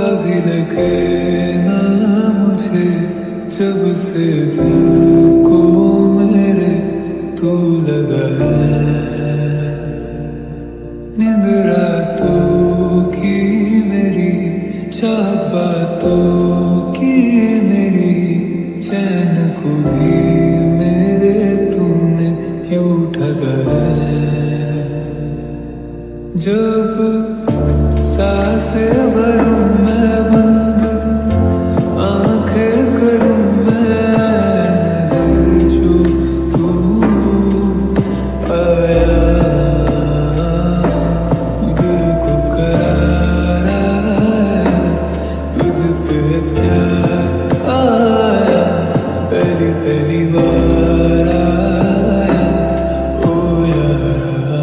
भी लगे ना मुझे, जब से दिल को मेरे तू लगा है। नींद रातों की मेरी, चाहत बातों की मेरी, चैन को भी मेरे तुमने क्यों ठगा है। जब सांसें भरूं मैं बंद, आंखें करूं मैं नजर, जो तू आया दिल को करार आया, तुझ पे प्यार आया, पहली पहली बार आया ओ यारा।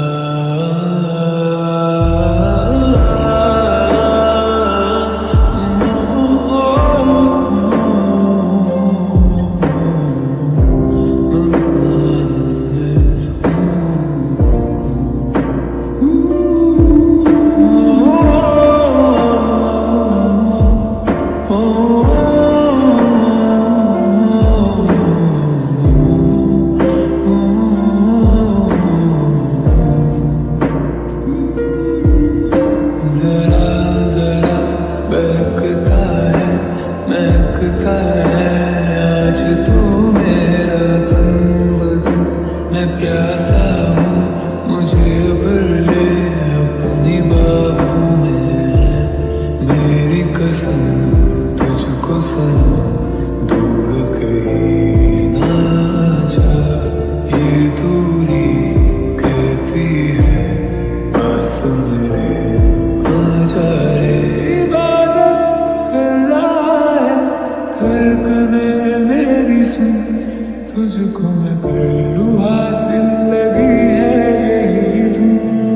जरा जरा बहकता है, महकता है आज तू मेरा तन बदन। मैं प्यासा हूँ, मुझे भर ले अपनी बाहों में। मेरी कसम तुझको सनम, दूर कहीं ना जा। ये दूरी कहती है पास मेरे जाए। इबादत कर रहा है धड़कने मेरी सुन, तुझको मैं कर लूं हासिल, लगी है यही धुन।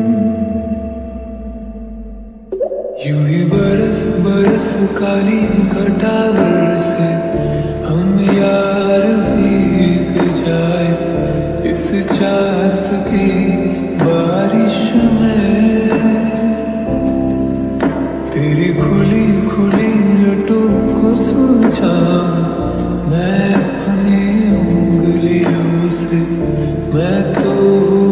यूं ही बरस बरस काली घटा बरसे, हम यार भीग जाए इस चाहत की बारिश में। तेरी खुली खुली लटों को सुलझाऊं मैं अपनी उंगलियों से। मैं तो